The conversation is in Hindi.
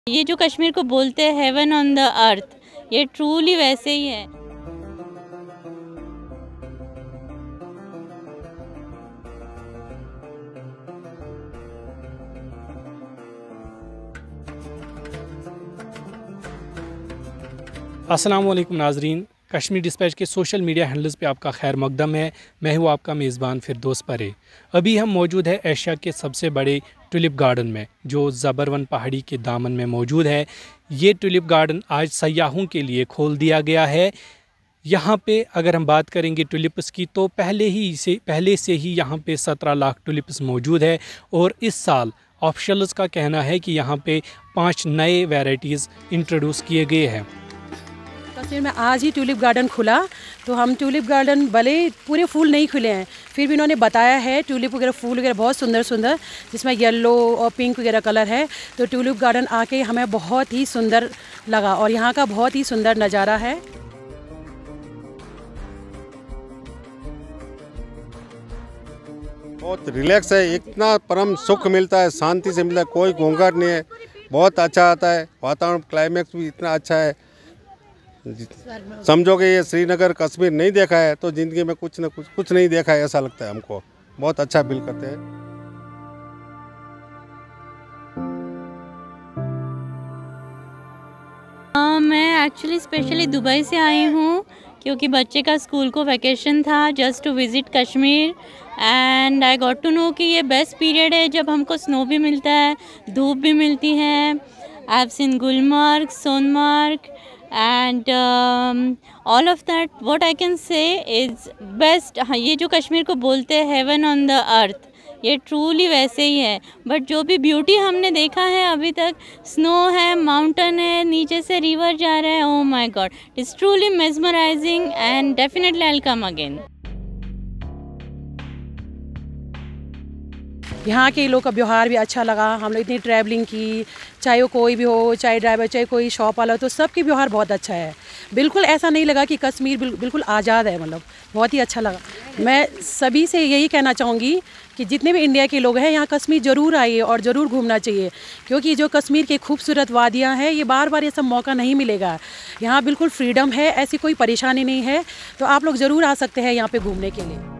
ये जो कश्मीर को बोलते हैं हेवन ऑन द अर्थ, ये ट्रूली वैसे ही है। अस्सलाम वालेकुम नाजरीन, कश्मीर डिस्पैच के सोशल मीडिया हैंडल्स पे आपका खैर मकदम है। मैं हूँ आपका मेज़बान फिरदौस परे। अभी हम मौजूद है एशिया के सबसे बड़े टुलिप गार्डन में, जो ज़बरवन पहाड़ी के दामन में मौजूद है। ये टुलिप गार्डन आज सयाहों के लिए खोल दिया गया है। यहाँ पे अगर हम बात करेंगे टुलिप्स की, तो पहले से ही यहाँ पे 17 लाख टुलिप्स मौजूद है। और इस साल ऑफिशियल्स का कहना है कि यहाँ पे 5 नए वैराइटीज़ इंट्रोड्यूस किए गए हैं। कश्मीर में आज ही टुलिप गार्डन खुला, तो हम टुलिप गार्डन भले पूरे फूल नहीं खुले हैं, फिर भी इन्होंने बताया है टुलिप वगैरह फूल वगैरह बहुत सुंदर सुंदर, जिसमें येलो और पिंक वगैरह कलर है। तो टुलिप गार्डन आके हमें बहुत ही सुंदर लगा और यहाँ का बहुत ही सुंदर नज़ारा है। बहुत रिलैक्स है, इतना परम सुख मिलता है, शांति से मिलता है, कोई घूंघट नहीं है, बहुत अच्छा आता है वातावरण। क्लाइमेक्स भी इतना अच्छा है, समझो कि ये श्रीनगर कश्मीर नहीं देखा है तो ज़िंदगी में कुछ नहीं देखा है, ऐसा लगता है हमको। बहुत अच्छा फील करते हैं। मैं एक्चुअली स्पेशली दुबई से आई हूँ क्योंकि बच्चे का स्कूल को वैकेशन था, just to visit Kashmir. And I got to know कि ये बेस्ट पीरियड है जब हमको स्नो भी मिलता है, धूप भी मिलती है। I have seen Gulmarg, Sonamarg and all of that. What I can say is best। हाँ, ये जो कश्मीर को बोलते हैं हेवन ऑन द अर्थ, ये ट्रूली वैसे ही है। बट जो भी ब्यूटी हमने देखा है अभी तक, स्नो है, माउंटेन है, नीचे से रिवर जा रहा है, oh my God, it is truly mesmerising and definitely I will come again. यहाँ के लोग का व्यवहार भी अच्छा लगा। हम लोग इतनी ट्रैवलिंग की, चाहे वो कोई भी हो, चाहे ड्राइवर, चाहे कोई शॉप वाला हो, तो सबके व्यवहार बहुत अच्छा है। बिल्कुल ऐसा नहीं लगा कि कश्मीर बिल्कुल आज़ाद है, मतलब बहुत ही अच्छा लगा। मैं सभी से यही कहना चाहूँगी कि जितने भी इंडिया के लोग हैं यहाँ कश्मीर ज़रूर आइए और ज़रूर घूमना चाहिए, क्योंकि जो कश्मीर की खूबसूरत वादियाँ हैं, ये बार बार ये सब मौका नहीं मिलेगा। यहाँ बिल्कुल फ्रीडम है, ऐसी कोई परेशानी नहीं है। तो आप लोग ज़रूर आ सकते हैं यहाँ पर घूमने के लिए।